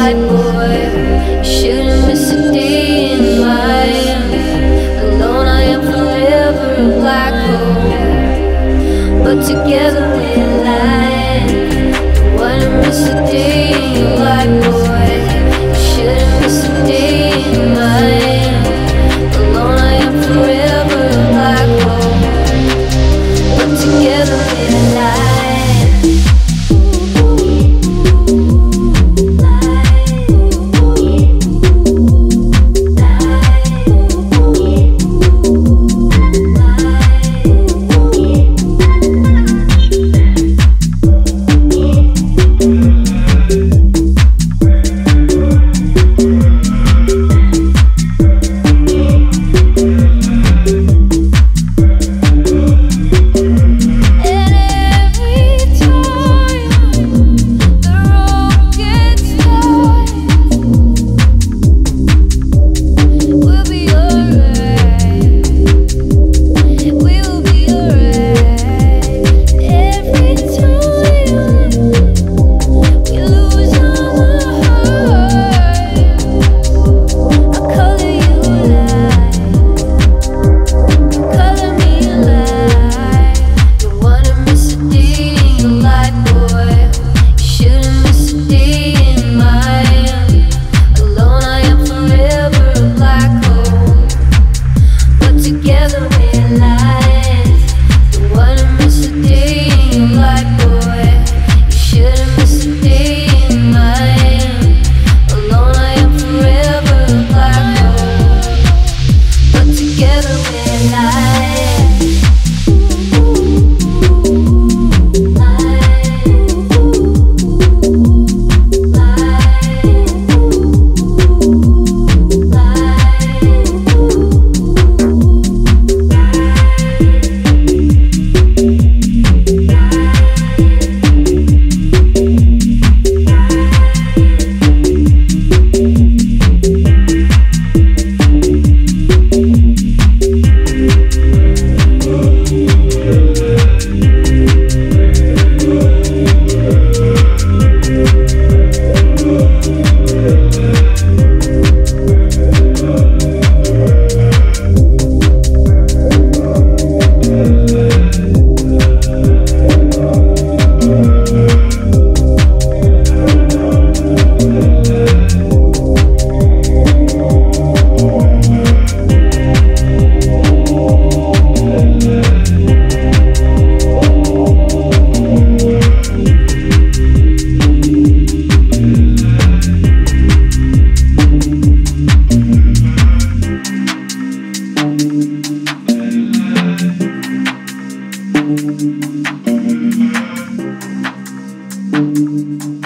light boy. Shouldn't miss a day in mine. Alone I am forever a black hole, but together we're light. Wanna miss a day in your light boy. Shouldn't miss a day in mine. Alone I am forever a black hole, but together we're light. Thank you.